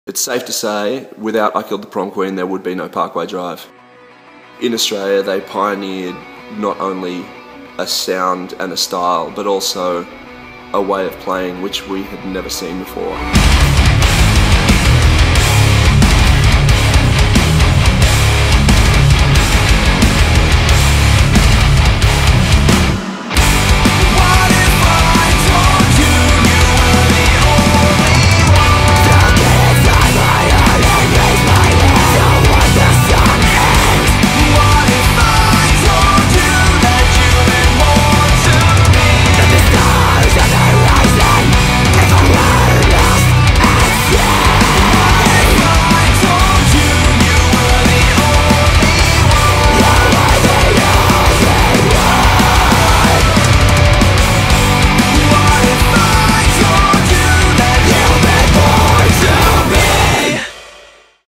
It's safe to say, without I Killed the Prom Queen, there would be no Parkway Drive. In Australia, they pioneered not only a sound and a style, but also a way of playing which we had never seen before.